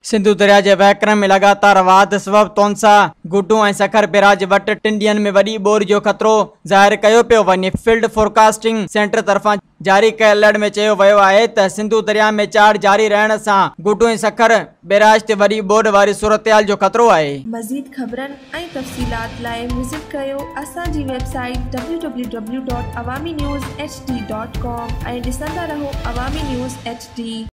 सिंधु दरिया के वहकरण में लगातार वाध सबब तौंसा गुड्डू और सखर बैराज वट टिन ॾींहनि में वॾी ॿोर जो ख़तरो ज़ाहिर कयो पियो वञे। फील्ड फोरकास्टिंग सेंटर तरफ़ां जारी कयल अलर्ट में चयो वियो आहे त सिंधु दरिया में चाड़ जारी रहण सां गुड्डू ऐं सखर बैराज ते वॾी ॿोड वारी सूरतहाल जो ख़तरो आहे। मज़ीद ख़बरनि ऐं तफ़सीलात लाइ विज़िट कयो असांजी वेबसाइट www.awamiNewsHD.com ऐं ॾिसंदा रहो अवामी न्यूज़ HD।